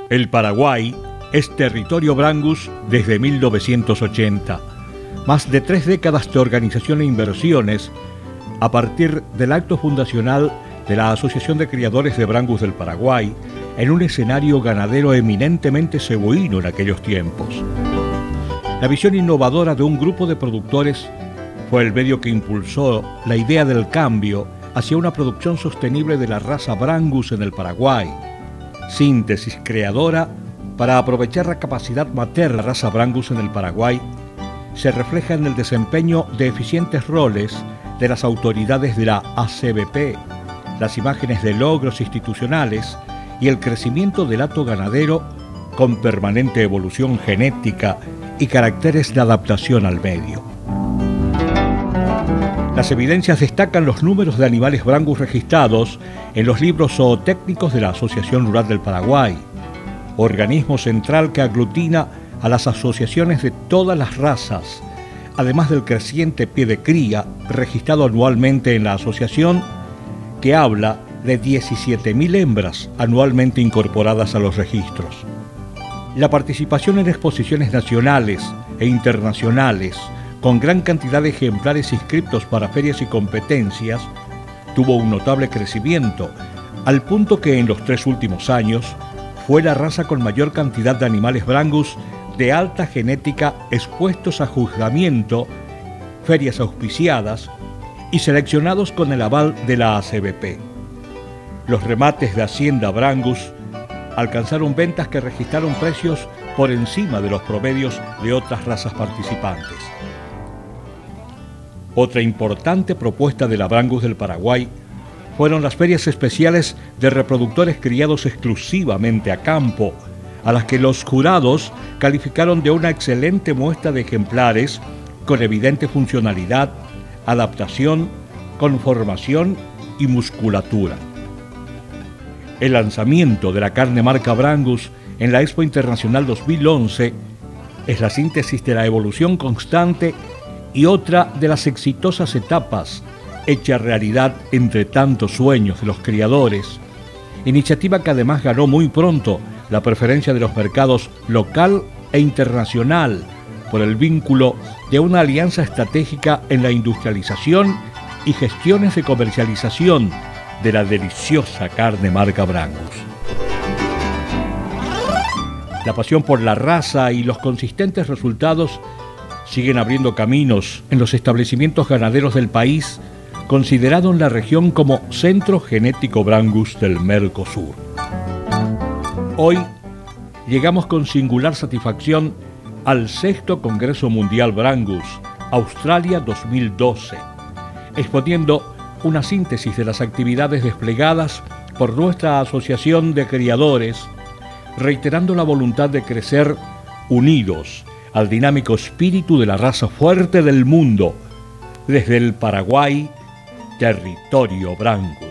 El Paraguay es territorio Brangus desde 1980. Más de 3 décadas de organización e inversiones a partir del acto fundacional de la Asociación de Criadores de Brangus del Paraguay en un escenario ganadero eminentemente ceboíno en aquellos tiempos. La visión innovadora de un grupo de productores fue el medio que impulsó la idea del cambio hacia una producción sostenible de la raza Brangus en el Paraguay. Síntesis creadora para aprovechar la capacidad materna de la raza Brangus en el Paraguay se refleja en el desempeño de eficientes roles de las autoridades de la ACBP, las imágenes de logros institucionales y el crecimiento del hato ganadero con permanente evolución genética y caracteres de adaptación al medio. Las evidencias destacan los números de animales Brangus registrados en los libros zootécnicos de la Asociación Rural del Paraguay, organismo central que aglutina a las asociaciones de todas las razas, además del creciente pie de cría registrado anualmente en la asociación, que habla de 17.000 hembras anualmente incorporadas a los registros. La participación en exposiciones nacionales e internacionales, con gran cantidad de ejemplares inscriptos para ferias y competencias, tuvo un notable crecimiento, al punto que en los 3 últimos años fue la raza con mayor cantidad de animales Brangus de alta genética expuestos a juzgamiento, ferias auspiciadas y seleccionados con el aval de la ACBP. Los remates de Hacienda Brangus alcanzaron ventas que registraron precios por encima de los promedios de otras razas participantes. Otra importante propuesta de la Brangus del Paraguay fueron las ferias especiales de reproductores criados exclusivamente a campo, a las que los jurados calificaron de una excelente muestra de ejemplares con evidente funcionalidad, adaptación, conformación y musculatura. El lanzamiento de la carne marca Brangus en la Expo Internacional 2011 es la síntesis de la evolución constante y otra de las exitosas etapas hecha realidad entre tantos sueños de los criadores, iniciativa que además ganó muy pronto la preferencia de los mercados local e internacional por el vínculo de una alianza estratégica en la industrialización y gestiones de comercialización de la deliciosa carne marca Brangus. La pasión por la raza y los consistentes resultados siguen abriendo caminos en los establecimientos ganaderos del país, considerado en la región como Centro Genético Brangus del Mercosur. Hoy llegamos con singular satisfacción al 6º Congreso Mundial Brangus, Australia 2012, exponiendo una síntesis de las actividades desplegadas por nuestra Asociación de Criadores, reiterando la voluntad de crecer unidos al dinámico espíritu de la raza fuerte del mundo, desde el Paraguay, territorio Brangus.